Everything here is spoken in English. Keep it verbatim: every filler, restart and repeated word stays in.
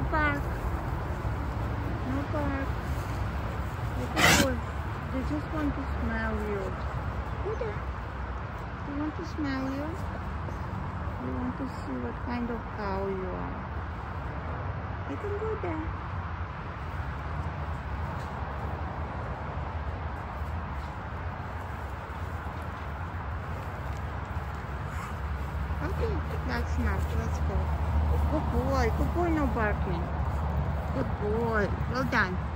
bark. No bark. Good boy. They just want to smell you. Go there. They want to smell you. They want to see what kind of cow you are. You can go there. Okay, that's enough. Let's go. Good boy. Good boy, no barking. Good boy. Well done.